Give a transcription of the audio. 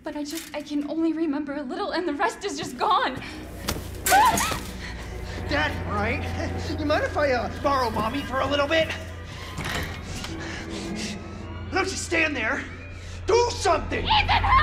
But I can only remember a little and the rest is just gone. Daddy, right? You mind if I borrow Mommy for a little bit? Don't you stand there. Do something! Ethan,